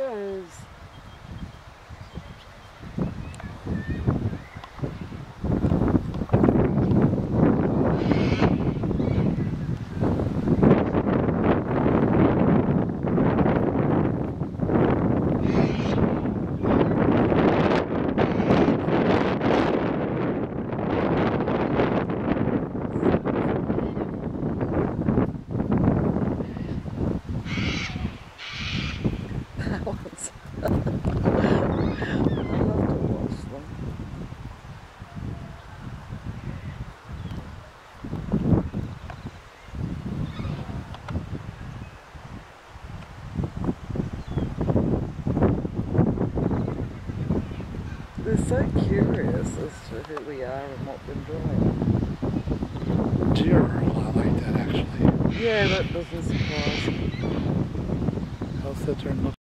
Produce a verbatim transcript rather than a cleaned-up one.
goes. I love to watch them. They're so curious as to who we are and what we're doing. Deer are a lot like that, actually. Yeah, that doesn't surprise me. I'll sit there and look